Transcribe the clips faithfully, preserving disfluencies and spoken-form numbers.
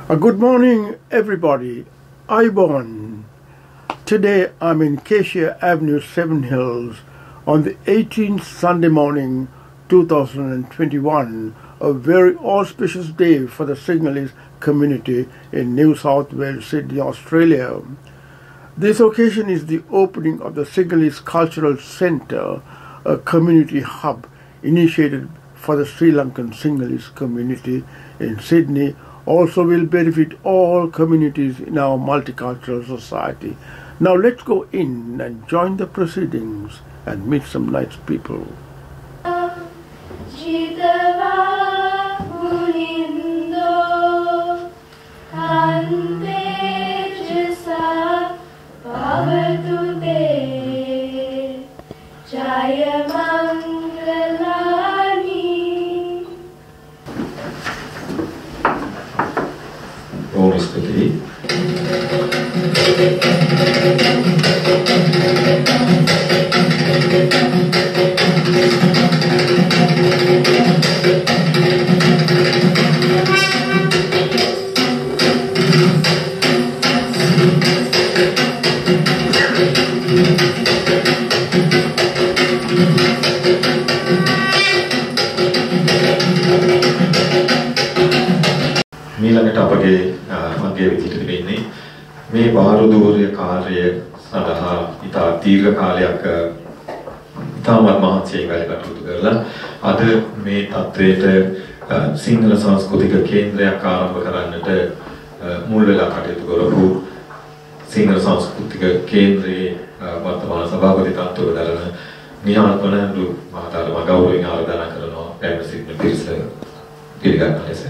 Uh, good morning, everybody. Ibon. Today I'm in Acacia Avenue, Seven Hills, on the eighteenth Sunday morning, two thousand twenty-one, a very auspicious day for the Sinhalese community in New South Wales, Sydney, Australia. This occasion is the opening of the Sinhalese Cultural Centre, a community hub initiated for the Sri Lankan Sinhalese community in Sydney. Also will benefit all communities in our multicultural society. Now let's go in and join the proceedings and meet some nice people. ඊළඟට අපගේ මධ්‍ය විදිහට තිබෙන්නේ මේ බාරදූර්ය කාර්යය සඳහා ඉතා දීර්ඝ කාලයක් ඉතාමත් මහන්සියෙන් වැඩ කටයුතු කරලා අද මේ තත්ත්වයට සිංහල සංස්කෘතික කේන්ද්‍රයක් ආරම්භ කරන්නට මුල් වෙලා කටයුතු කරපු සිංහල සංස්කෘතික කේන්ද්‍රයේ වර්තමාන සභාපති තත්ත්වයට දරන නිහාල් පොණෑඳු මහතාට මම ගෞරවයෙන් ආරාධනා කරනවා පැමිණ සිටින පිරිස පිළිගන්න ලෙස.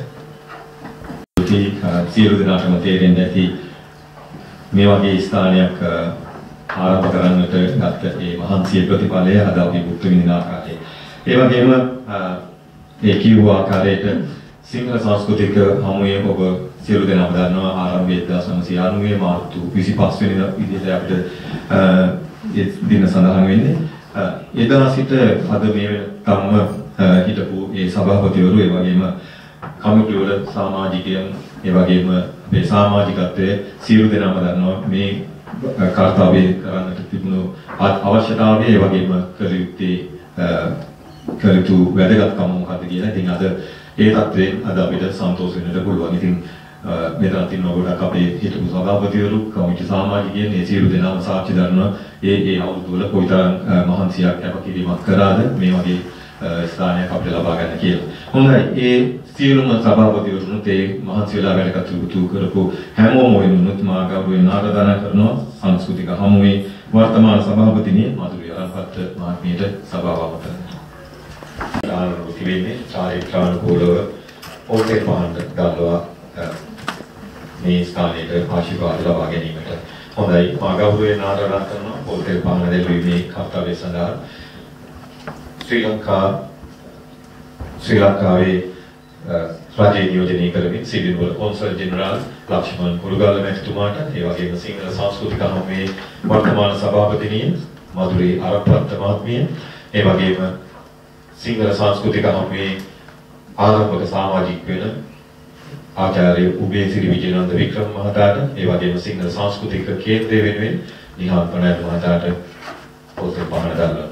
සියලු දෙනාටම තේරෙන්න ඇති මේ වගේ ස්ථානයක් ආරම්භ කරන්නට ගත්ත මේ මහන්සිය ප්‍රතිඵලය අද අපි භුක්ති විඳින ආකාරය. ඒ වගේම ඒ කියව ආකාරයට සිංහල සංස්කෘතික හමුවේ ඔබ සියලු දෙනාම දන්නවා ආරම්භය එක්දාස් නවසිය අනූවේ මාර්තු විසිපහ වෙනිදා විදිහට අපිට ඒ දින සඳහන් වෙන්නේ. එදා සිට අද මේ වෙනකම්ම හිටපු ඒ සභාපතිවරු ඒ වගේම කමිටු වල සමාජිකයන් ඒ වගේම මේ සමාජිකත්වයේ සියලු දෙනාම දන්නවා මේ කාර්යය කරන්නට තිබුණු අවශ්‍යතාවය ඒ වගේම කළ යුත්තේ කළ යුතු වැදගත්කම මොකක්ද කියලා. ඉතින් අද ඒ තත්ත්වයෙන් අද අපිට සන්තෝෂ වෙන්නට පුළුවන්. ඉතින් මෙතන තියෙන ඔබට අපේ හිටපු සභාපතිවරු කමිටු සමාජිකයන් මේ සියලු දෙනාම සාක්ෂි දරනවා ඒ ඒ අවුරුදු වල කොයිතරම් මහන්සියක් කැපකිරීමක් කරාද මේ වගේ ස්ථානයක් අපිට ලබා ගන්න කියලා. හොඳයි. ඒ සියලුම සභාපතිවරුන්ට ඒ මහන්සි වෙලා වැඩ කටයුතු කරපු හැමෝම වෙනුත් මා ගෞරවයෙන් ආරාධනා කරනවා සංස්කෘතික හමුවේ වර්තමාන සභාපතිනිය මధుරි අරන්පත් මහත්මියට සභාව අවතන. ආරම්භ තිබෙන්නේ චාරිත්‍රානුකූලව පොතේ පාණ්ඩ ගල්වා මේ ස්ථානයේ ආශිර්වාද ලබා ගැනීමට. හොඳයි. මා ගෞරවයෙන් ආරාධනා කරනවා පොතේ පාණ්ඩ දෙවියන්ගේ කර්තව්‍ය සඳහා ශ්‍රී ලංකා ශ්‍රී ලංකාවේ රජයේ නියෝජනය කරමින් සිවිල් වල කොන්සල් ජෙනරාල් ලක්ෂ්මන් කුරුගල්ල මැතිතුමාට ඒ වගේම සිංහල සංස්කෘතික හමුවේ වර්තමාන සභාපතිනිය මధుරි අරප්පත් මහත්මිය ඒ වගේම සිංහල සංස්කෘතික හමුවේ ආරම්භක සමාජික වෙන ආචාර්ය උබේසිරි විජේනන්ද වික්‍රම මහතාට ඒ වගේම සිංහල සංස්කෘතික කේන්ද්‍රය වෙනුවෙන් නිහාල් පණෑඩු මහතාට පොතේ පාන දාලා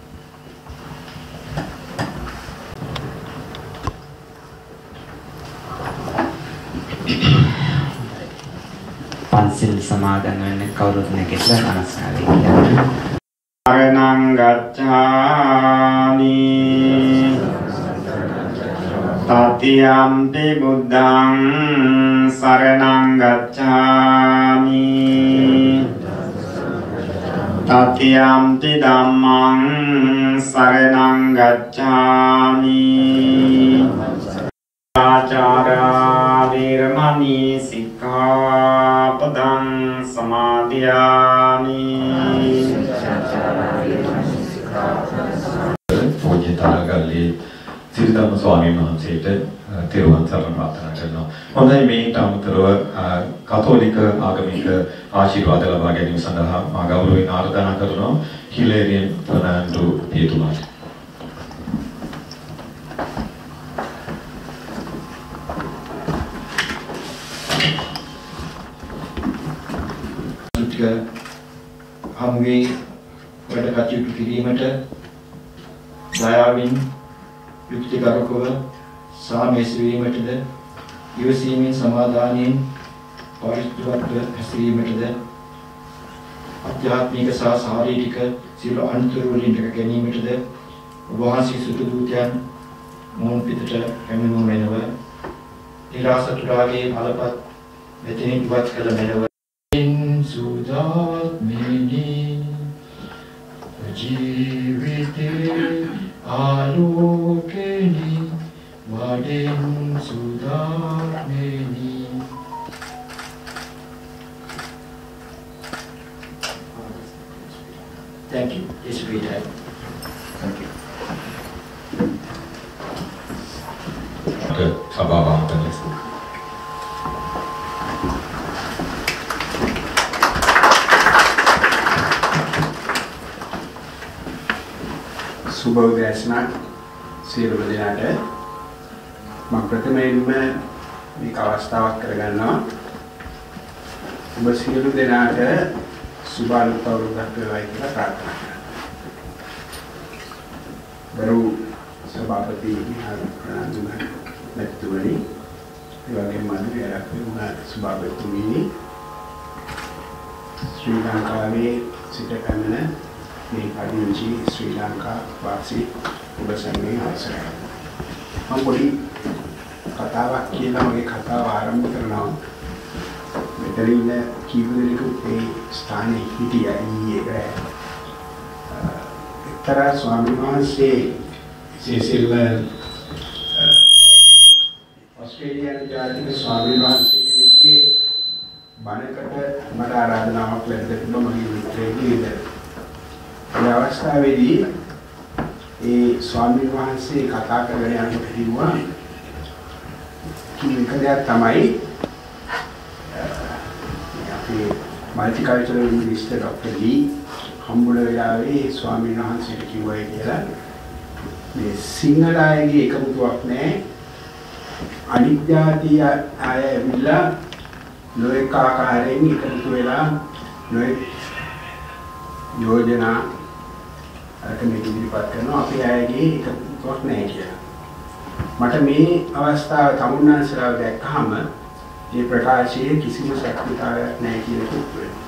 පන්සිල් සමාදන් වෙන්න කවුරුත් නැගිටලා නමස්කාරය කියන්න. අරණං ගච්ඡාමි තතියම්පි බුද්ධං සරණං ගච්ඡාමි තතියම්පි ධම්මං සරණං ගච්ඡාමි ආචාරා වීරමණී සික්ඛාපදං සමාදියාමි. පොජිතාගල්ලි සිරිතම ස්වාමීන් වහන්සේට තෙරුවන් සරණ ප්‍රාර්ථනා කරනවා. හොඳයි. මේට අමතරව කතෝලික ආගමික ආශිර්වාද ලබා ගැනීම සඳහා මා ගෞරවයෙන් ආරාධනා කරනවා හිලේරියන් ෆර්නෑන්ඩෝ පියතුමාට. හමුවේ වැඩ කටයුතු කිරීමට දයාවෙන් යුක්තිගරුකව සාමේශ වීමටද ඉවසීමෙන් සමාදානයෙන් පරිත්‍යාගව හැසිරීමටද ආධ්‍යාත්මික සහ ශාරීරික සියලු අන්තර් වලින් දැක ගැනීමටද වහන්සේ සුදු දූතයන් මොන් පිටට පැමිණු මෙනව ඊරාසතුරාගේ බලපත් මෙතනින් ඉවත් කළ මෙනව සුදාත්මිනි ජීවිතේ ආලෝකෙනි වඩෙන් සුදාත්මිනි. Thank you. It's a great time. Thank you. සභාවන්තනි සුබ උදෑසනක් සියලුම දෙනාට මම ප්‍රථමයෙන්ම මේක අවස්ථාවක් කරගන්නවා ඔබ සියලු දෙනාට සුබ අලුත් අවුරුද්දක් වේවායි කියලා ප්‍රාර්ථනා කරනවා. ගරු සභාපති ප්‍රනාන්දුම නැතුවනි ඒ වගේම මන්ත්‍රීවරයෙක් වුණා සභාපතිතුමනි ශ්‍රී ලංකාවේ සිට පැමිණ මේ පදිංචි ශ්‍රී ලංකා වාසී ඔබ සැමේ අවසරයි. මම පොඩි කතාවක් කියලා මගේ කතාව ආරම්භ කරනවා. මෙතන ඉන්න කීප දෙනෙකුත් මේ ස්ථානයේ හිටියා ඊයේ රෑ. එක්තරා ස්වාමීන් වහන්සේ විශේෂයෙන්ම ඔස්ට්‍රේලියානු ජාතික ස්වාමීන් වහන්සේ කෙනෙක්ගේ බණකට මට ආරාධනාවක් ලැබෙන්න තිබුණා මගේ මිත්‍රයෙක්ගේ. ඒ අවස්ථාවේදී ඒ ස්වාමීන් වහන්සේ කතා කරගෙන යනකොට කිව්වා කීක දෙයක් තමයි අපේ මල්ටිකල්චරල් මිනිස්ටර් ડોક્ટર ලී හම්බුන වෙලාවේ ස්වාමීන් වහන්සේට කිව්වයි කියලා මේ සිංහල අයගේ එකමුතුවක් නැහැ අනිත් ජාතිය අය ඇවිල්ලා නොඑක ආකාරයෙන් එකතු වෙලා නොඑක යෝජනා අරක මේක ඉදිරිපත් කරනවා අපි අයගේ එකතුවක් නැහැ කියලා. මට මේ අවස්ථාව තමුන්නාන්සලාව දැක්කහම මේ ප්‍රකාශයේ කිසිම සත්‍යතාවයක් නැහැ කියන එක උත්තරයි.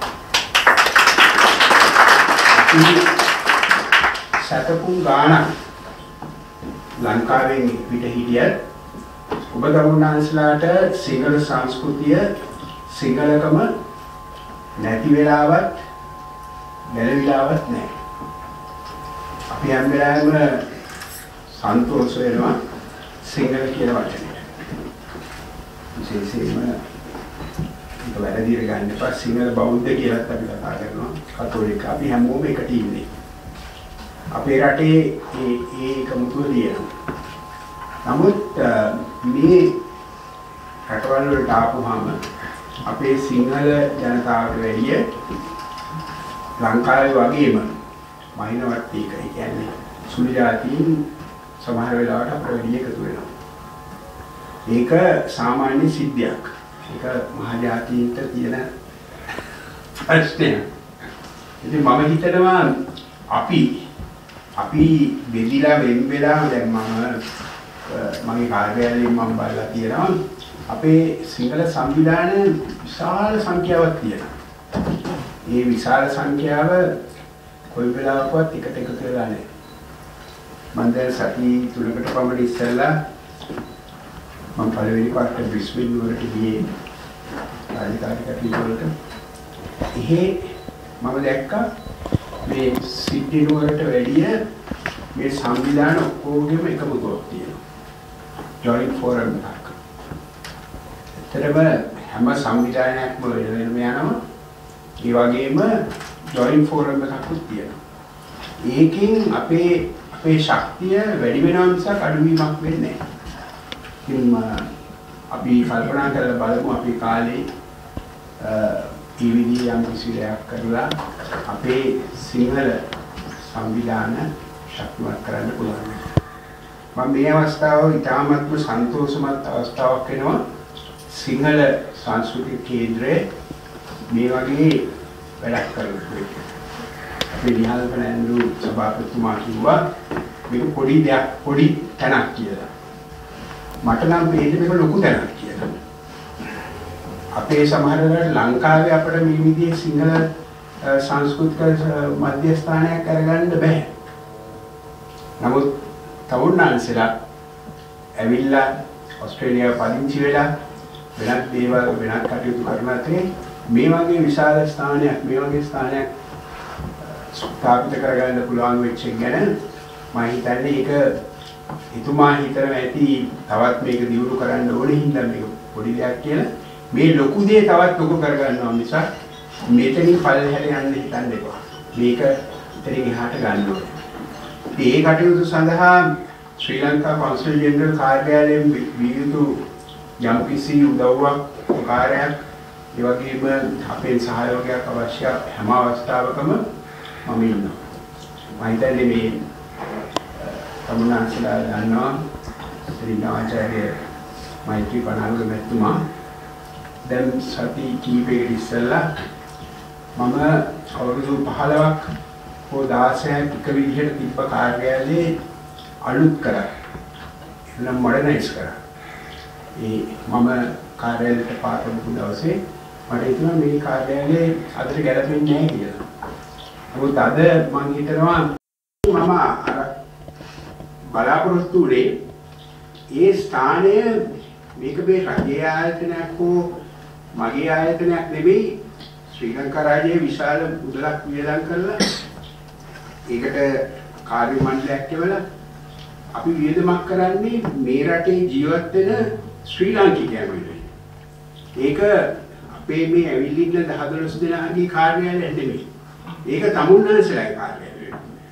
සතපුම් ගානක් ලංකාවෙන් පිට හිටියත් ඔබ තමුන්නාන්සලාට සිංහල සංස්කෘතිය සිංහලකම නැති වෙලාවත් බැලවිලාවක් නැහැ. අපි හැම වෙලාවෙම සන්තෝෂ වෙනවා සිංහල කියන වචනයට. විශේෂයෙන්ම ඒක වැරදිට ගන්න එපා සිංහල බෞද්ධ කියලාත් අපි කතා කරනවා. කතෝලික අපි හැමෝම එකට ඉන්නේ. අපේ රටේ ඒ ඒ එකමුතුව තියෙනවා. නමුත් මේ රටවල් වලට ආපුවාම අපේ සිංහල ජනතාවට වැඩිය ලංකාවේ වගේම මහිනවට්ටීක කියන්නේ සුළු ජාතීන් සමහර වෙලාවට අපිට වැඩි එකතු වෙනවා. ඒක සාමාන්‍ය සිද්ධියක්. ඒක මහ ජාතීන්ට තියෙන ප්‍රශ්නයක්. ඉතින් මම හිතනවා අපි අපි බෙදිලා වෙන් වෙලා දැන් මම මගේ කාර්යාලයෙන් මම බලලා තියෙනවා අපේ සිංහල සංවිධාන විශාල සංඛ්‍යාවක් තියෙනවා. මේ විශාල සංඛ්‍යාව කොයි වෙලාවකවත් එකට එකතු වෙලා නැහැ. මම දැන් සති තුනකට පමණ ඉස්සෙල්ලා මම පළවෙනි පාට බ්‍රිස්බේන් වලට ගියේ රාජකාරී කටයුතු වලට. එහෙ මම දැක්කා මේ සිඩ්නි නුවරට වැඩිය මේ සංවිධාන ඔක්කොගෙම එකමුතුවක් තියෙනවා. ජොයින්ට් ෆෝරම් එකක්. ඒතරම හැම සංවිධානයක්ම වෙන වෙනම යනවා. ඒ වගේම ජොයින්ට් ෆෝරම් එකක් තියෙනවා. ඒකෙන් අපේ අපේ ශක්තිය වැඩි වෙනවා මිසක් අඩු වීමක් වෙන්නේ නැහැ. ඉතින් අපි කල්පනා කරලා බලමු අපි කාලේ ඒ විදිහේ යම් කිසි දෙයක් කරලා අපේ සිංහල සංවිධාන ශක්තිමත් කරන්න පුළුවන්. මම මේ අවස්ථාව ඉතාමත්ම සන්තෝෂමත් අවස්ථාවක් වෙනවා සිංහල සංස්කෘතික කේන්ද්‍රයේ මේ වගේ වැඩක් කරනවා. අපි විහාරක නැන්දු සභාපතිතුමා කිව්වා මේක පොඩි දෙයක් පොඩි තැනක් කියලා. මට නම් මේක මේක ලොකු තැනක් කියලා. අපේ සමහර වෙලාවට ලංකාවේ අපිට මේ විදිහේ සිංහල සංස්කෘතික මධ්‍යස්ථානයක් අරගන්න බෑ. නමුත් තවුන්නාන්සලා ඇවිල්ලා ඔස්ට්‍රේලියාව පදිංචි වෙලා වෙනත් දේවල් වෙනත් කටයුතු කරන අතරේ මේ වගේ විශාල ස්ථානයක් මේ වගේ ස්ථානයක් ස්ථාපිත කරගන්න පුළුවන් වෙච්ච එක ගැන මම හිතන්නේ ඒක එතුමා හිතන ඇති තවත් මේක දියුණු කරන්න ඕනේ හින්දා මේක පොඩි දෙයක් කියලා මේ ලොකු දේ තවත් ලොකු කරගන්නවා මිසක් මෙතනින් පල්ලෙහාට යන්න හිතන්න එපා. මේක ඉතින් එහාට ගන්න ඕනේ. ඒ කටයුතු සඳහා ශ්‍රී ලංකා කවුන්සිල් ජෙනරල් කාර්යාලයෙන් විවිධ යම්කිසි උදව්වක් උපකාරයක් ඒ වගේම අපේ සහයෝගයක් අවශ්‍ය හැම අවස්ථාවකම මම ඉන්නවා. මම හිතන්නේ මේ තමුන්නාන්සලා දන්නවා ශ්‍රී නාචාර්ය මෛත්‍රී පණාලු මැතිතුමා දැන් සති කීපයකට ඉස්සෙල්ලා මම අවුරුදු පහළොවක් හෝ දාසයක් එක විදිහට තිබ්බ කාර්යාලයේ අලුත් කරා. එනම් මොඩර්නයිස් කරා. ඒ මම කාර්යාලයට පාරවපු දවසේ මට හිතුණා මේ කාර්යාලයේ අදට ගැලපෙන්නේ නැහැ කියලා. නමුත් අද මම හිතනවා මම අර බලාපොරොත්තු වෙන්නේ ඒ ස්ථානය මේක මේ රජයේ ආයතනයක් හෝ මගේ ආයතනයක් නෙවෙයි ශ්‍රී ලංකා රාජ්‍යයේ විශාල මුදලක් වියදම් කරලා ඒකට කාර්ය මණ්ඩලයක් එවලා අපි වියදමක් කරන්නේ මේ රටේ ජීවත් වෙන ශ්‍රී ලාංකිකයන් වෙනුවෙන්. ඒක අපේ මේ ඇවිල්ලා ඉන්න දහ දොළොස් දෙනාගේ කාර්යාලය නෙමෙයි. ඒක තමුන්නාන්සලාගේ කාර්යාලය.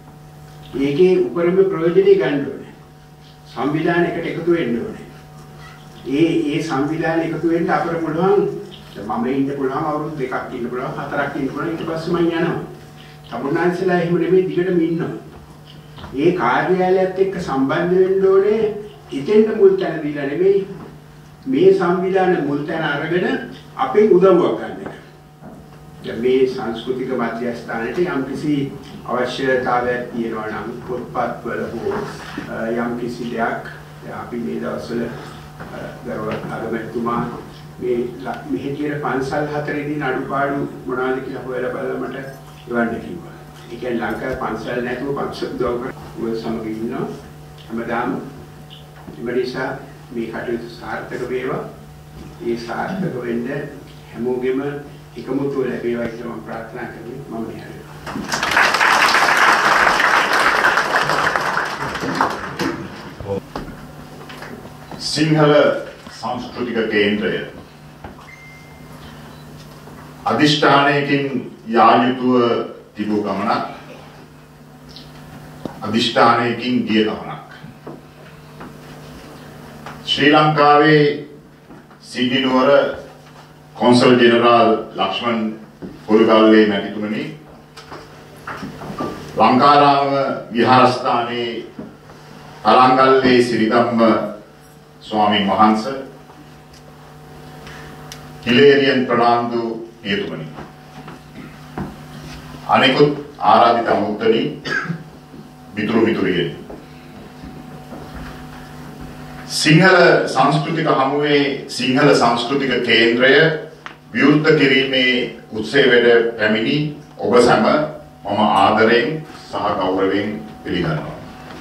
ඒකේ උපරිම ප්‍රයෝජනෙ ගන්න ඕනේ. සංවිධානයකට එකතු වෙන්න ඕනේ. ඒ ඒ සංවිධානය එකතු වෙන්න අපිට පුළුවන් මම ඉන්න පුළුවන් අවුරුදු දෙකක් ඉන්න පුළුවන් හතරක් ඉන්න පුළුවන් ඊට පස්සේ මම යනවා. තමුන්නාන්සලා එහෙම නෙමෙයි දිගටම ඉන්නවා. ඒ කාර්යාලයත් එක්ක සම්බන්ධ වෙන්න ඕනේ ඉතින්ද මුල් තැන දීලා නෙමෙයි මේ සංවිධාන මුල් තැන අරගෙන අපේ උදව්වක් ගන්න එක. දැන් මේ සංස්කෘතික මධ්‍යස්ථානයේ යම්කිසි අවශ්‍යතාවයක් තියෙනවා නම් පොත්පත්වල හෝ යම්කිසි දෙයක් අපි මේ දවස්වල ගෞරව අගමැතිතුමා මේ මෙහි තියෙන පන්සල් හතරේදී අඩුපාඩු මොනවද කියලා හොයලා බලලා මට එවන්න කිව්වා. ඒ කියන්නේ ලංකාවේ පන්සල් නැතුව පන්සල් උදව් කරන ඔය සමග ඉන්නවා. හැමදාම ඉමරිසා මේ කටයුතු සාර්ථක වේවා. ඒ සාර්ථක වෙන්න හැමෝගෙම එකමුතුව ලැබේවා කියලා මම ප්‍රාර්ථනා කරමි. මම මෙහෙයනවා. සිංහල සංස්කෘතික කේන්ද්‍රය අධිෂ්ඨානයකින් යා යුතුව තිබූ ගමනක් අධිෂ්ඨානයකින් ගිය ගමනක්. ශ්‍රී ලංකාවේ සිඩ්නි නුවර කොන්සල් ජෙනරාල් ලක්ෂ්මන් පොල්ගල්ලේ මැතිතුමනි ලංකාරාම විහාරස්ථානයේ අලංගල්ලේ සිරිදම්ම ස්වාමීන් වහන්සේ හිලේරියන් ප්‍රනාන්දු පියතුමනි අනෙකුත් ආරාධිත මුක්තනි මිතුරු මිතුරියනි සිංහල සංස්කෘතික හමුවේ සිංහල සංස්කෘතික කේන්ද්‍රය විවෘත කිරීමේ උත්සවයට පැමිණි ඔබ සැම මම ආදරයෙන් සහ ගෞරවයෙන් පිළිගන්නවා.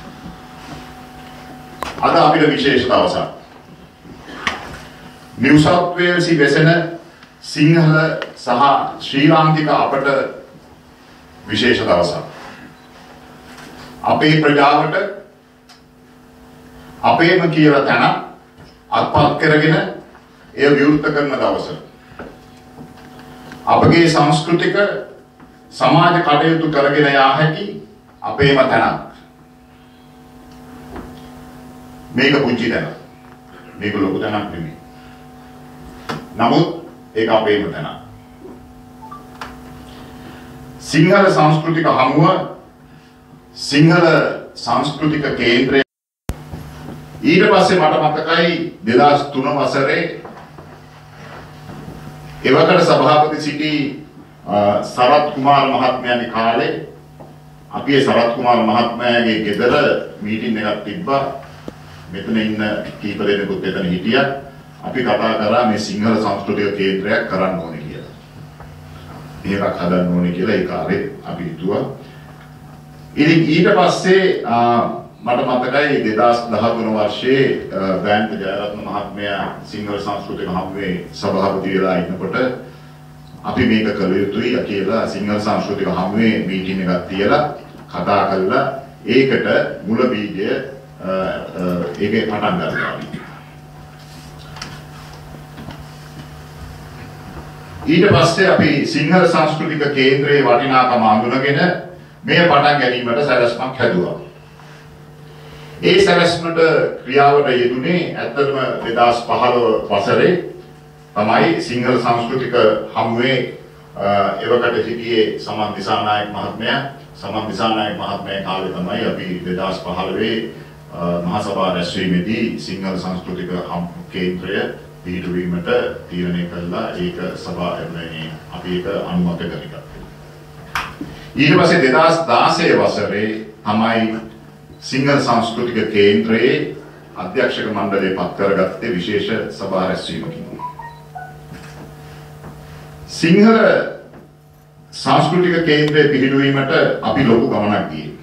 අද අපිට විශේෂ දවසක්. නිව් සවුත් වේල්සි වෙසෙන සිංහල සහ ශ්‍රී ලාංකික අපට විශේෂ දවසක්. අපේ ප්‍රජාවට අපේම කියලා තැන අත්පත් කරගෙන එය විවෘත කරන දවස. අපගේ සංස්කෘතික සමාජ කටයුතු කරගෙන යා හැකි අපේම තැනක්. මේක පුංචි තැනක්. මේක ලොකු තැනක් නෙමෙයි. නමුත් ඒක අපේම තැනක්. සිංහල සංස්කෘතික හමුව සිංහල සංස්කෘතික කේන්ද්‍රය ඊට පස්සේ මට මතකයි දෙදාස් තුන වසරේ එවකට සභාපති සිටි සරත් කුමාර මහත්මයාගේ කාලේ අපි ඒ සරත් කුමාර මහත්මයාගේ ගෙදර මීටින් එකක් තිබ්බා. මෙතන ඉන්න කීප දෙනෙකුත් එතන හිටියා. අපි කතා කරා මේ සිංහල සංස්කෘතික කේන්ද්‍රයක් කරන්න ඕනේ කියලා. මේක හදන්න ඕනේ කියලා ඒ කාලේ අපි හිතුවා. ඉතින් ඊට පස්සේ මට මතකයි දෙදාස් දහතුන වර්ෂයේ බෑන්ඩ් ජයරත්න මහත්මයා සිංහල සංස්කෘතික හමුවේ සභාපති වෙලා ඉන්නකොට අපි මේක කළ යුතුයි කියලා සිංහල සංස්කෘතික හමුවේ මීටින් එකක් තියලා කතා කළා. ඒකට මුල බීජය ඒකේ පටන් ගන්නවා. ඊට පස්සේ අපි සිංහල සංස්කෘතික කේන්ද්‍රයේ වටිනාකම අඳුනගෙන මේ පටන් ගැනීමට සැලැස්මක් හැදුවා. ඒ සැලැස්මට ක්‍රියාවට යෙදුනේ ඇත්තටම දෙදාස් පහළොව වසරේ තමයි සිංහල සංස්කෘතික හමුවේ එවකට සිටියේ සමන් දිසානායක මහත්මයා සමන් දිසානායක මහත්මයා කාලේ තමයි අපි දෙදාස් පහළොවේ මහා සභා රැස්වීමේදී සිංහල සංස්කෘතික හමු කේන්ද්‍රය පිහිටුවීමට තීරණය කළා. ඒක සභා එන්නේ අපි ඒක අනුමත කරගත්තා. ඊට පස්සේ දෙදාස් දාසය වසරේ තමයි සිංහල සංස්කෘතික කේන්ද්‍රයේ අධ්‍යක්ෂක මණ්ඩලය පත් කරගත්තේ විශේෂ සභා රැස්වීමකින්. සිංහල සංස්කෘතික කේන්ද්‍රය පිහිටුවීමට අපි ලොකු ගමනක් ගියේ.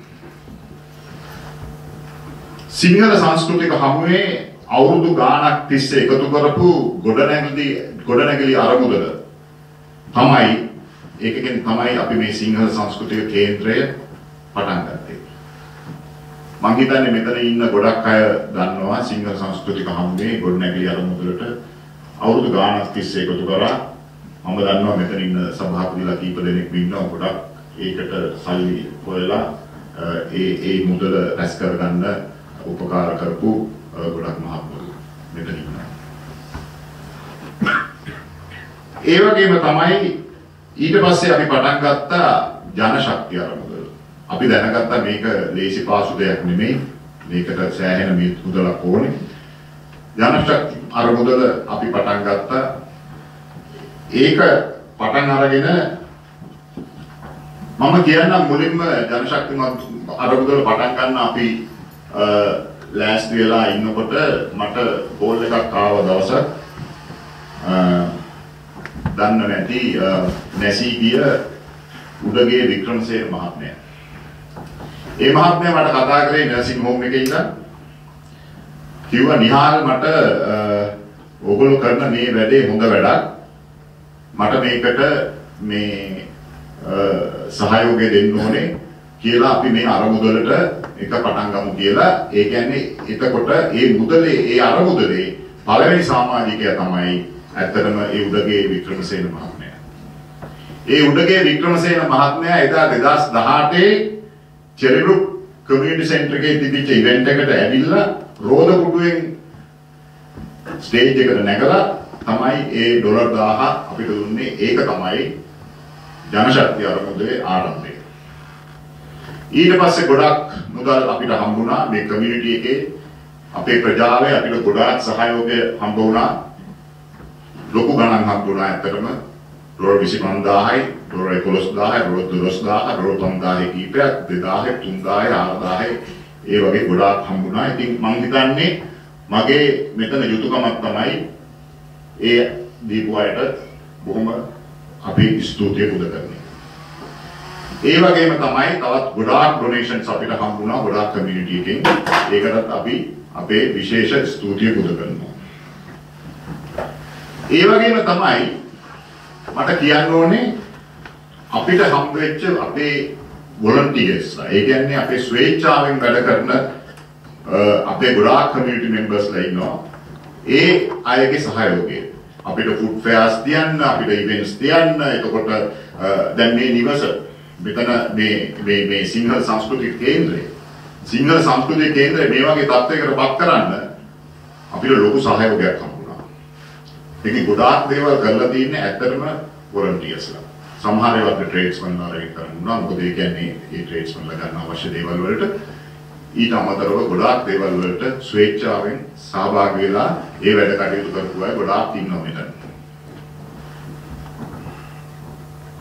සිංහල සංස්කෘතික හමුවේ අවුරුදු ගාණක් තිස්සේ එකතු කරපු ගොඩනැගිලි ගොඩනැගිලි අරමුදල තමයි ඒකකින් තමයි අපි මේ සිංහල සංස්කෘතික කේන්ද්‍රය පටන් ගත්තේ. මම හිතන්නේ මෙතන ඉන්න ගොඩක් අය දන්නවා සිංහල සංස්කෘතික හමුවේ ගොඩනැගිලි අරමුදලට අවුරුදු ගාණක් තිස්සේ එකතු කරා. මම දන්නවා මෙතන ඉන්න සභාපතිලා කීප දෙනෙක් ඉන්නවා ගොඩක් ඒකට සල්ලි හොයලා ඒ ඒ මුදල රැස් කරගන්න උපකාර කරපු ගොඩක් මහත්වරු මෙතන ඉන්නවා. ඒ වගේම තමයි ඊට පස්සේ අපි පටන් ගත්ත ජනශක්තිය අරමුදල. අපි දැනගත්තා මේක ලේසි පාසු දෙයක් නෙමෙයි. මේකට සෑහෙන මුදලක් ඕනේ. ජනශක්ති අරමුදල අපි පටන් ගත්තා. ඒක පටන් අරගෙන මම කියන්නම් මුලින්ම ජනශක්ති අරමුදල පටන් ගන්න අපි ලෑස්ති වෙලා ඉන්නකොට මට කෝල් එකක් ආව දවසක් දන්න නැති නැසී ගිය උඩගේ වික්‍රමසේන මහත්මයා. ඒ මහත්මයා මට කතා කරේ නර්සිං හෝම් එකේ ඉඳන් කිව්වා නිහාල් මට ඔයගොල්ලෝ කරන මේ වැඩේ හොඳ වැඩක්. මට මේකට මේ සහයෝගය දෙන්න ඕනේ කියලා අපි මේ අරමුදලට එක පටන් ගමු කියලා. ඒ කියන්නේ එතකොට ඒ මුදලේ ඒ අරමුදලේ පළවෙනි සමාජිකයා තමයි ඇත්තටම ඒ උඩගේ වික්‍රමසේන මහත්මයා. ඒ උඩගේ වික්‍රමසේන මහත්මයා එදා දෙදාස් දහඅටේ චෙරිරු කමියුනිටි සෙන්ටර් එකේ තිබිච්ච ඉවෙන්ට් එකට ඇවිල්ලා රෝද කුඩුවෙන් ස්ටේජ් එකට නැගලා තමයි ඒ ඩොලර් දහයක් අපිට දුන්නේ. ඒක තමයි ජනශක්තිය අරමුදලේ ආරම්භය. ඊට පස්සේ ගොඩක් මුදල් අපිට හම්බුණා මේ කමියුනිටි එකේ. අපේ ප්‍රජාවේ අපිට ගොඩාක් සහයෝගය හම්බ වුණා. ලොකු ගණන් හම්බුණා ඇත්තටම. ඩොලර් විසි පන්දාහයි, ඩොලර් එකොළොස් දාහයි, ඩොලර් දොළොස් දාහයි, ඩොලර් පන්දාහයි කීපයක්, දෙදාහයි, තුන්දාහයි, හාරදාහයි ඒ වගේ ගොඩාක් හම්බුණා. ඉතින් මම හිතන්නේ මගේ මෙතන යුතුයකමක් තමයි ඒ දීපු අයට බොහොම අපි ස්තුතිය පුද කරන්නේ. ඒ වගේම තමයි තවත් ගොඩාක් ඩොනේෂන්ස් අපිට හම්බුණා ගොඩාක් කමියුනිටි එකෙන්. ඒකටත් අපි අපේ විශේෂ ස්තුතිය පුද කරනවා. ඒ වගේම තමයි මට කියන්න ඕනේ අපිට හම්බ වෙච්ච අපේ වොලන්ටියර්ස්ලා. ඒ කියන්නේ අපේ ස්වේච්ඡාවෙන් වැඩ කරන අපේ ගොඩාක් කමියුනිටි මෙම්බර්ස්ලා ඉන්නවා. ඒ අයගේ සහයෝගය අපිට ෆුඩ් ෆෙයාර්ස් තියන්න, අපිට ඉවෙන්ට්ස් තියන්න. එතකොට දැන් මේ නිවස මෙතන මේ මේ මේ සිංහල සංස්කෘතික කේන්ද්‍රය සිංහල සංස්කෘතික කේන්ද්‍රය මේ වගේ තත්ත්වයකට පත් කරන්න අපිට ලොකු සහයෝගයක් හම්බුණා. ඒකේ ගොඩාක් දේවල් කරලා තියෙන්නේ ඇත්තටම වොලන්ටියර්ස්ලා. සමහර ඒවා ට්‍රේඩ්ස්මන්ලා රෙකග් කරනවා. මොකද ඒ කියන්නේ ඒ ට්‍රේඩ්ස්මන්ලා ගන්න අවශ්‍ය දේවල් වලට ඊට අමතරව ගොඩාක් දේවල් වලට ස්වේච්ඡාවෙන් සහභාගී වෙලා ඒ වැඩ කටයුතු කරපු අය ගොඩාක් ඉන්නවා මෙතන.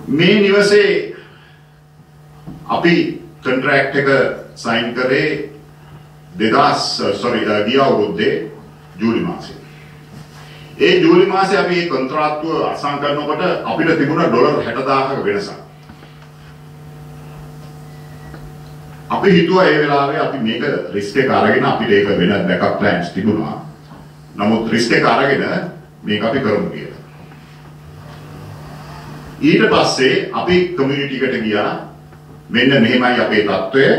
මේ නිවසේ අපි කොන්ට්‍රැක්ට් එක සයින් කරේ දෙදාස් sorry ගිය අවුරුද්දේ ජූලි මාසයේ. ඒ ජූලි මාසයේ අපි මේ කොන්ත්‍රාත්තුව අසම් කරනකොට අපිට තිබුණ ඩොලර් හැට දාහක වෙනසක්. අපි හිතුවා ඒ වෙලාවේ අපි මේක රිස්ක් එක අරගෙන අපිට ඒක වෙන බෑකප් ප්ලෑන්ස් තිබුණා. නමුත් රිස්ක් එක අරගෙන මේක අපි කරමු කියලා. ඊට පස්සේ අපි කමියුනිටි එකට ගියා. මෙන්න මෙහෙමයි අපේ තත්ත්වය.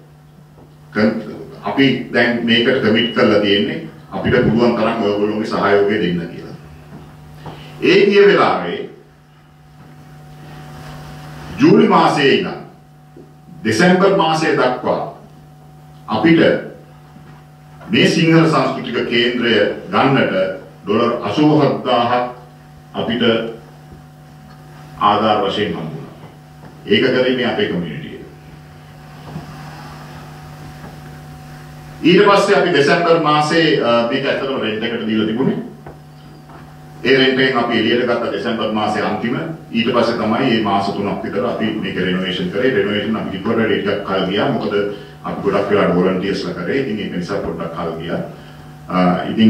අපි දැන් මේකට කමිට් කරලා තියෙන්නේ. අපිට පුළුවන් තරම් ඔයගොල්ලෝගේ සහයෝගය දෙන්න කියලා. ඒ ගිය වෙලාවේ ජූලි මාසයේ ඉඳන් දෙසැම්බර් මාසය දක්වා අපිට මේ සිංහල සංස්කෘතික කේන්ද්‍රය ගන්නට ඩොලර් අසූ හත්දාහක් අපිට ආධාර වශයෙන් හම්බුණා. ඒක කරේ මේ අපේ කමියුනිටි එක. ඊට පස්සේ අපි දෙසැම්බර් මාසේ මේක ඇත්තටම රෙන්ට් එකට දීලා තිබුණේ. ඒ රෙන්ට් එකෙන් අපි එළියට ගත්ත දෙසැම්බර් මාසේ අන්තිම. ඊට පස්සේ තමයි මේ මාස තුනක් විතර අපි මේක රෙනොවේෂන් කරේ. රෙනොවේෂන් අපි ඉක්වර ටිකක් කල් ගියා. මොකද අපි ගොඩක් වෙලාවට වොලන්ටියර්ස්ලා කරේ. ඉතින් ඒක නිසා පොඩ්ඩක් කල් ගියා. ඉතින්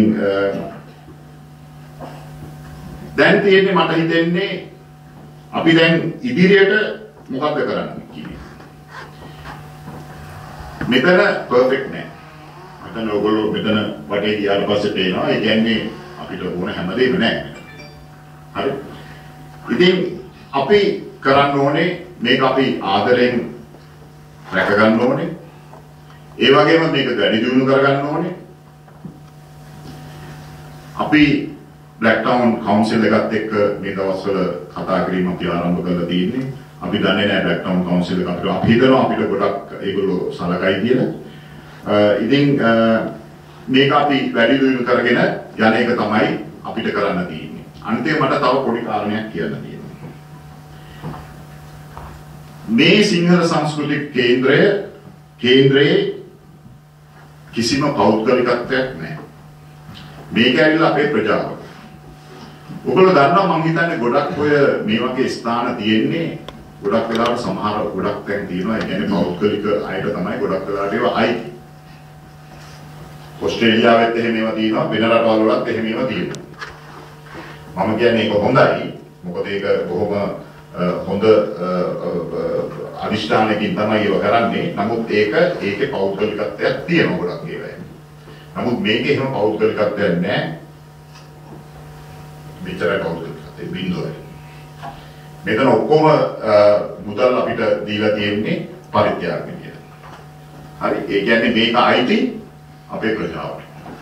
දැන් තියෙන්නේ මට හිතෙන්නේ අපි දැන් ඉදිරියට මොකක්ද කරන්න කියන්නේ. මෙතන පර්ෆෙක්ට් නෑ. මෙතන ඔයගොල්ලෝ මෙතන වටේ ගියාට පස්සේ පේනවා. ඒ කියන්නේ අපිට ඕන හැමදේම නෑ. හරි. ඉතින් අපි කරන්න ඕනේ මේක අපි ආදරෙන් රැක ගන්න ඕනේ. ඒ වගේම මේක වැඩි දියුණු කර ගන්න ඕනේ. අපි Blacktown Council එකත් එක්ක මේ දවස්වල කතා කිරීම අපි ආරම්භ කරලා තියෙන්නේ. අපි දන්නේ නැහැ Blacktown Council එක අපිට අපි හිතනවා අපිට ගොඩක් ඒගොල්ලෝ සලකයි කියලා. ඉතින් මේක අපි වැඩි දියුණු කරගෙන යන එක තමයි අපිට කරන්න තියෙන්නේ. අනිත් එක මට තව පොඩි කාරණයක් කියන්න තියෙනවා. මේ සිංහල සංස්කෘතික කේන්ද්‍රය කේන්ද්‍රයේ කිසිම පෞද්ගලිකත්වයක් නැහැ. මේක ඇවිල්ලා අපේ ප්‍රජාව. ඔයගොල්ලෝ දන්නවා මම හිතන්නේ ගොඩක් ඔය මේ වගේ ස්ථාන තියෙන්නේ ගොඩක් වෙලාවට සමහර ගොඩක් තැන් තියෙනවා. ඒ කියන්නේ පෞද්ගලික අයට තමයි ගොඩක් වෙලාවට ඒවා අයිති. ඕස්ට්‍රේලියාවෙත් එහෙම ඒවා තියෙනවා. වෙන රටවල් වලත් එහෙම ඒවා තියෙනවා. මම කියන්නේ ඒක හොඳයි. මොකද ඒක බොහොම හොඳ අදිෂ්ඨානයකින් තමයි ඒව කරන්නේ. නමුත් ඒක ඒකේ පෞද්ගලිකත්වයක් තියෙනවා ගොඩක් ඒවායි. නමුත් මේකේ එහෙම පෞද්ගලිකත්වයක් නැහැ. මෙච්චරයි පෞද්ගලිකත්වය බිඳුවයි. මෙතන ඔක්කොම මුදල් අපිට දීලා තියෙන්නේ පරිත්‍යාග විදියට. හරි. ඒ කියන්නේ මේක අයිති අපේ ප්‍රජාවට.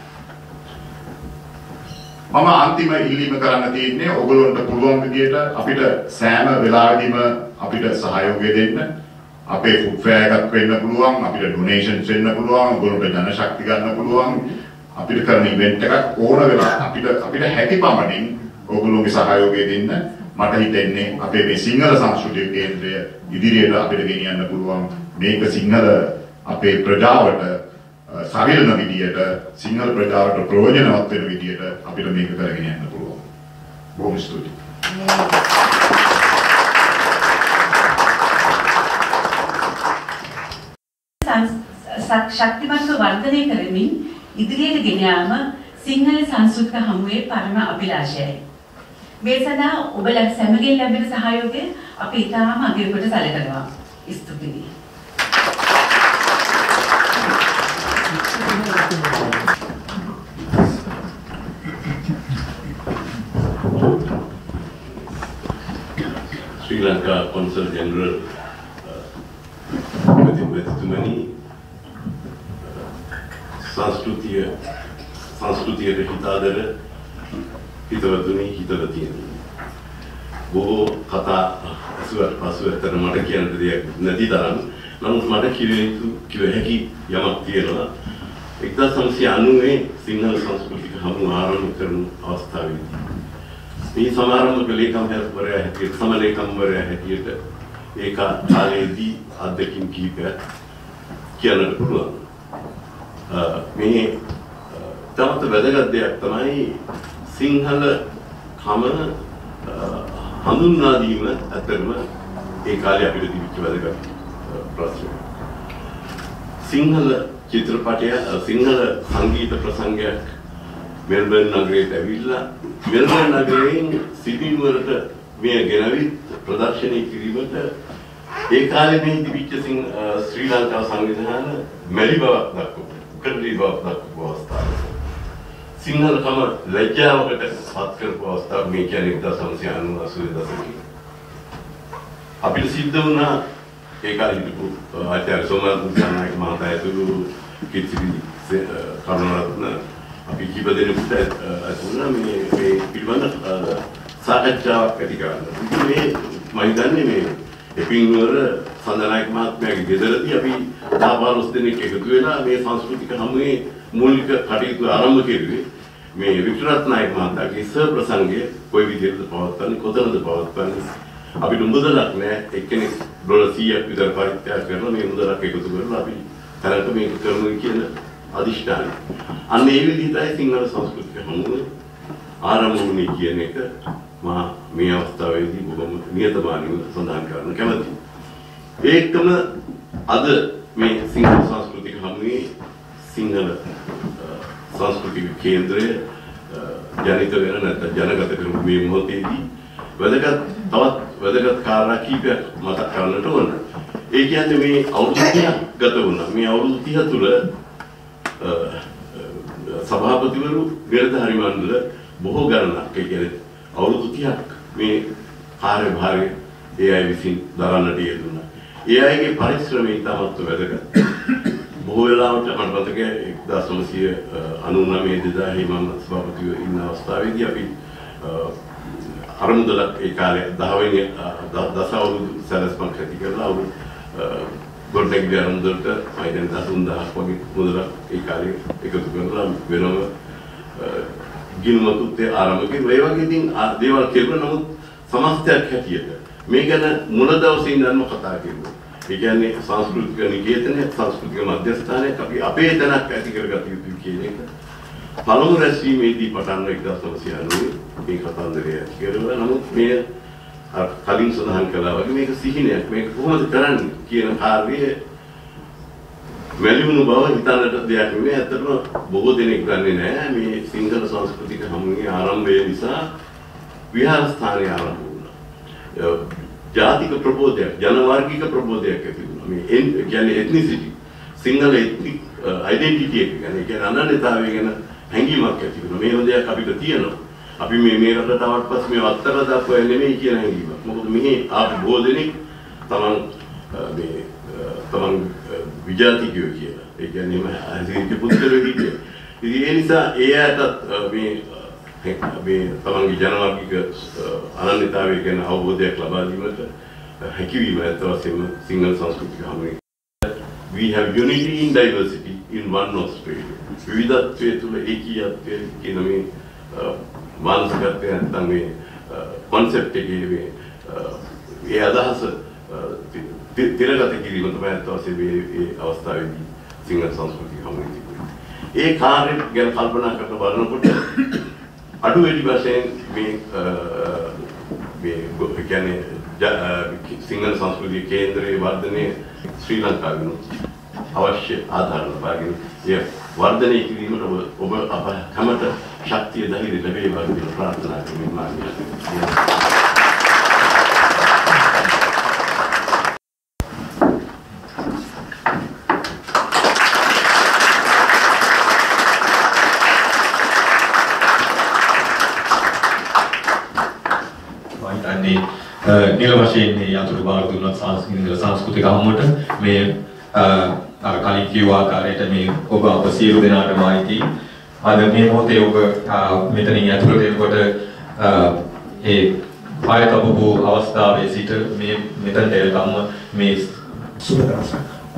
මම අන්තිම ඉල්ලීම කරන්න තියෙන්නේ ඔයගොල්ලන්ට පුළුවන් විදියට අපිට සෑම වෙලාවෙදිම අපිට සහයෝගය දෙන්න. අපේ ෆුඩ් ෆෙයාර් එකක් වෙන්න පුළුවන්, අපිට ඩොනේෂන්ස් වෙන්න පුළුවන්, ඔයගොල්ලන්ට ජනශක්ති ගන්න පුළුවන්. අපිට කරන ඉවෙන්ට් එකක් ඕන වෙලා අපිට අපිට හැකි පමණින් ඔයගොල්ලෝගේ සහයෝගය දෙන්න. මට හිතෙන්නේ අපේ මේ සිංහල සංස්කෘතික කේන්ද්‍රය ඉදිරියට අපිට ගෙනියන්න පුළුවන්. මේක සිංහල අපේ ප්‍රජාවට සරිලන විදියට සිංහල ප්‍රජාවට ප්‍රයෝජනවත් වෙන විදියට අපිට මේක කරගෙන යන්න පුළුවන්. බොහොම ස්තුතියි. ශක්තිමත්ව වර්ධනය කරමින් ඉදිරියට ගෙන යාම සිංහල සංස්කෘතික හමුවේ පරම අභිලාෂයයි. මේ සඳහා ඔබලා සැමගෙන් ලැබෙන සහයෝගය අපි ඉතාම අගය කොට සැලකනවා. ස්තුතියි. Sri Lanka Consul General මෙතුමනි සංස්කෘතිය සංස්කෘතියට හිතාදර හිතවතුනි හිතලා තියෙනවා. බොහෝ කතා අසුවට පසු ඇතර මට කියන්න දෙයක් නැති තරම්. නමුත් මට කිව යුතු කිව හැකි යමක් තියෙනවා. එක්දහස් නවසිය අනූවේ සිංහල සංස්කෘතික හමුව ආරම්භ කරන අවස්ථාවේදී මේ සමාරම්භක ලේකම්වරයා හැටියට සමලේකම්වරයා හැටියට ඒ කාලේදී අත්දැකීම් කිහිපයක් කියන්නට පුළුවන්. මේ තමත වැදගත් දෙයක් තමයි සිංහල කම හඳුන්වා දීම ඇත්තටම ඒ කාලේ අපිට තිබිච්ච වැදගත් ප්‍රශ්නයක්. සිංහල චිත්‍රපටය සිංහල සංගීත ප්‍රසංගයක් මෙල්බර්න් නගරයට ඇවිල්ලා මෙල්බර්න් නගරයෙන් සිඩ්නි වලට මේ ගෙනවිත් ප්‍රදර්ශනය කිරීමට ඒ කාලේ මේ තිබිච්ච ශ්‍රී ලංකා සංවිධාන මැලි බවක් දක්වපු කඩලි බවක් දක්වපු අවස්ථාවක්. සිංහලකම ලැජ්ජාවකට පත් කරපු අවස්ථාවක් මේ කියන්නේ එක්දාස් නවසිය අනූ දශකයේ. අපිට සිද්ධ වුණා ඒ කාලේ හිටපු ආචාර්ය සෝමනාත් නායක මහතා ඇතුළු කිසිවි කරුණාරත්න අපි කීප දෙනෙකුට අතුණා මේ මේ පිළිබඳ සාකච්ඡාවක් ඇති කරන්න. මේ මම හිතන්නේ මේ එපින්වර සඳනායක මහත්මයාගේ ගෙදරදී අපි දහ පහළොස් දෙනෙක් එකතු වෙලා මේ සංස්කෘතික හමුවේ මූලික කටයුතු ආරම්භ කෙරුවේ. මේ වික්ටරත් නායක මහතාගේ ඉස්සර ප්‍රසංගය කොයි විදිහටද පවත්වන්නේ කොතනද පවත්වන්නේ අපිට මුදලක් නෑ එක්කෙනෙක් ඩොලර් සීයක් විතර පරිත්‍යාග කරලා මේ මුදලක් එකතු කරලා අපි තරකට මේක කරනවා කියන අදිෂ්ඨානය. අන්න ඒ විදිහටයි සිංහල සංස්කෘතික හමුව ආරම්භ වුණේ කියන එක මා මේ අවස්ථාවේදී බොහොම නියතමානීව සඳහන් කරන්න කැමතියි. ඒකම අද මේ සිංහල සංස්කෘතික හමුවේ සිංහල සංස්කෘතික කේන්ද්‍රය ජනිත වෙන නැත්නම් ජනගත කරපු මේ මොහොතේදී වැදගත් තවත් වැදගත් කාරණා කීපයක් මතක් කරන්නට ඕන. ඒ කියන්නේ මේ අවුරුදු තිහක් ගත වුණා. මේ අවුරුදු තිහ තුළ සභාපතිවරු නිලධාරි මණ්ඩල බොහෝ ගණනක් ඒ කියන්නේ අවුරුදු තිහක් මේ කාර්යභාරය ඒ අය විසින් දරන්නට යෙදුණා. ඒ අයගේ පරිශ්‍රමය ඉතාමත් වැදගත්. බොහෝ වෙලාවට මට මතකයි එක්දාස් නවසිය අනූ නවය දෙදාහේ මම සභාපතිව ඉන්න අවස්ථාවේදී අපි අරමුදලක් ඒ කාලේ දහ වෙනි දස අවුරුදු සැලැස්මක් ඇති කරලා අවුරුදු ගොඩනැගිලි අරමුදලට මයිදන් දහතුන් දහක් වගේ මුදලක් ඒ කාලේ එකතු කරලා වෙනම ගිණුමකුත් ආරම්භ කළා. ඒ වගේ ඉතින් දේවල් කෙරුවා. නමුත් සමස්තයක් හැටියට මේ ගැන මුල දවසේ ඉඳන්ම කතා කරුවා. ඒ කියන්නේ සංස්කෘතික නිකේතනය සංස්කෘතික මධ්‍යස්ථානයක් අපි අපේ තැනක් ඇති කරගත යුතුයි කියන එක පළමු රැස්වීමේදී පටන් එක්දාස් නවසිය අනූ මේ කතන්දරය ඇති කරලා. නමුත් මේ කලින් සඳහන් කළා වගේ මේක සිහිනයක් මේක කොහොමද කරන්නේ කියන කාර්යය වැලිමුණු බව හිතන්නට දෙයක් නෙවෙයි. ඇත්තටම බොහෝ දෙනෙක් දන්නේ නැහැ මේ සිංහල සංස්කෘතික හමුවේ ආරම්භය නිසා විහාරස්ථානය ආරම්භ වුණා. ජාතික ප්‍රබෝධයක් ජන වර්ගික ප්‍රබෝධයක් ඇති වුණා. මේ කියන්නේ එත්නිසිටි සිංහල එත්නික් ඩෙන්ටිටි එක ගැන ඒ කියන්නේ අනන්‍යතාවය ගැන හැඟීමක් ඇති වුණා. මේ වගේ අපිට තියෙනවා. අපි මේ මේ රටට ආවට පස්සේ මේ වත්තර දක්වා නෙමෙයි කියන හැඟීමක්. මොකද මෙහි ආපු බොහෝ දෙනෙක් තමන් මේ තමන් විජාතිකයෝ කියලා. ඒ කියන්නේ මම අසිරිත පුත්‍රයෝ කියන්නේ. ඉතින් ඒ නිසා ඒ අයටත් මේ මේ තමන්ගේ ජනවාර්ගික අනන්‍යතාවය ගැන අවබෝධයක් ලබා දීමට හැකියවීම ඇත්ත වශයෙන්ම සිංහල සංස්කෘතික හමුවේ. We have unity in diversity in one Australia. විවිධත්වයේ තුල ඒකීයත්වය කියන මේ මානසිකත්වය නැත්නම් මේ concept එකේ මේ ඒ අදහස තිරගත කිරීම තමයි ඇත්ත වශයෙන්ම මේ අවස්ථාවේදී සිංහල සංස්කෘතික හමුවේ තිබුණේ. ඒ කාර්ය ගැන කල්පනා කරන බලනකොට අඩු වැඩි වශයෙන් මේ මේ කියන්නේ සිංහල සංස්කෘතික කේන්ද්‍රයේ වර්ධනය ශ්‍රී ලංකාවේ අවශ්‍ය ආධාර ලබාගෙන ඒ වර්ධනය කිරීමට ඔබ අප හැමත ශක්තිය ධෛර්යය ලැබේවා කියලා ප්‍රාර්ථනා කරමින් මා නිල වශයෙන් මේ යතුරු බාර දුන්නත් සංස්කෘතික සංස්කෘතික හමුවට මේ අර කලින් කිව්ව ආකාරයට මේ ඔබ අප සියලු දෙනාටම ආйти අද මේ මොහොතේ ඔබ මෙතනින් ඇතුළට එනකොට ඒ පාය කපපු අවස්ථාවේ සිට මේ මෙතනට එල්කම්ම මේ සුබ දවසක්.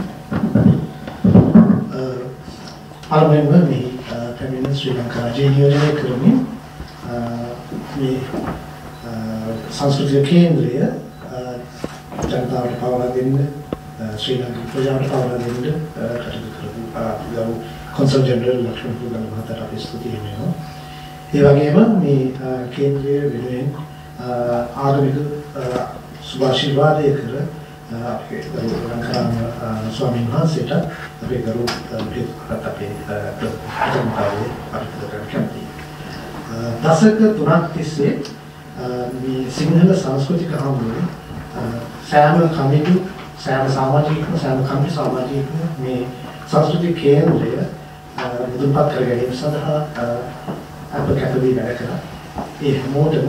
අරමුණ මේ පැමිණ ශ්‍රී ලංකා රජය නියෝජනය කරමින් මේ සංස්කෘතික කේන්ද්‍රය ජනතාවට පවරා දෙන්න ශ්‍රී ලංකා ප්‍රජාවට පවරා දෙන්න කටයුතු කරපු ගරු කොන්සල් ජෙනරල් ලක්ෂ්මන් පුදන මහතාට අපි ස්තුති වෙනවා. ඒ වගේම මේ කේන්ද්‍රය වෙනුවෙන් ආගමික සුභාශිර්වාදය කර අපේ ගරු ලංකාම ස්වාමීන් වහන්සේට අපේ ගරු පිටපත් අපේ ප්‍රතිමතාවයේ පරිපූර්ණ කැමතියි. දශක තුනක් තිස්සේ මේ සිංහල සංස්කෘතික හමුවේ සෑම කමිටු සෑම සමාජිකව සෑම කමිටු සමාජිකව මේ සංස්කෘතික කේන්ද්‍රය මුදුන්පත් කර ගැනීම සඳහා අප කැප වී වැඩ කළා. ඒ හැමෝටම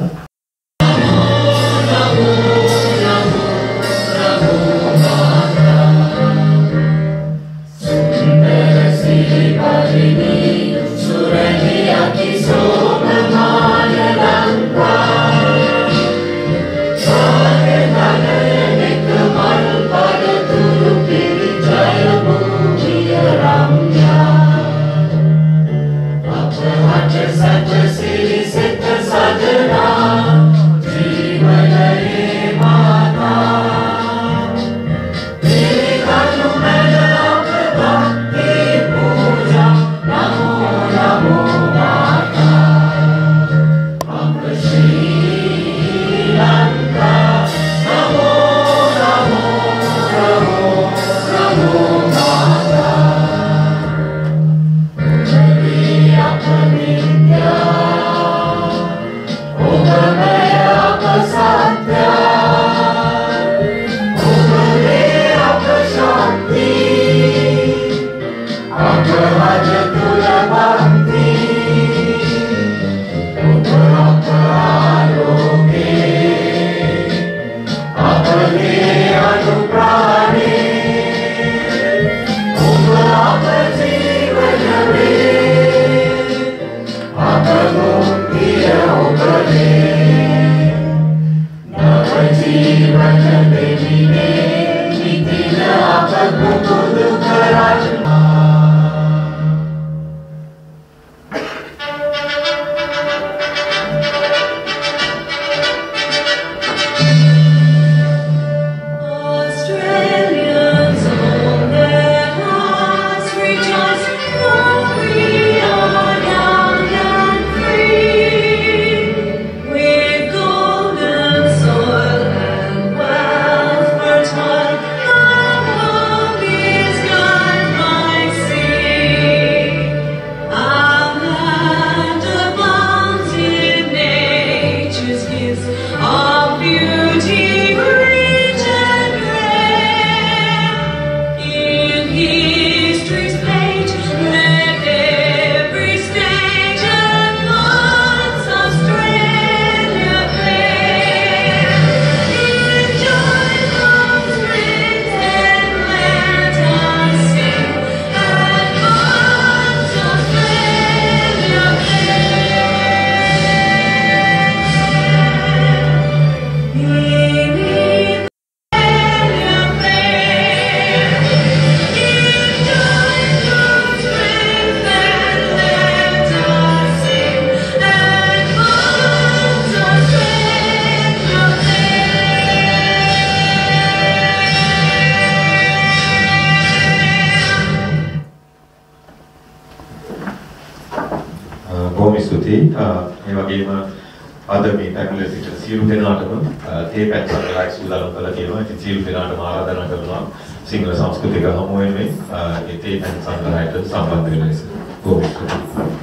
ඒ වගේම අද මේ පැනලේ සිටින සියලු දෙනාටම තේ පැන් සංග්‍රහයක් සූදානම් කරලා තියෙනවා. ඉතින් සියලු දෙනාටම ආරාධනා කරනවා සිංහල සංස්කෘතික හමුවෙන් මේ තේ පැන් සංග්‍රහයට සම්බන්ධ වෙන ලෙස. බොහොම ස්තුතියි.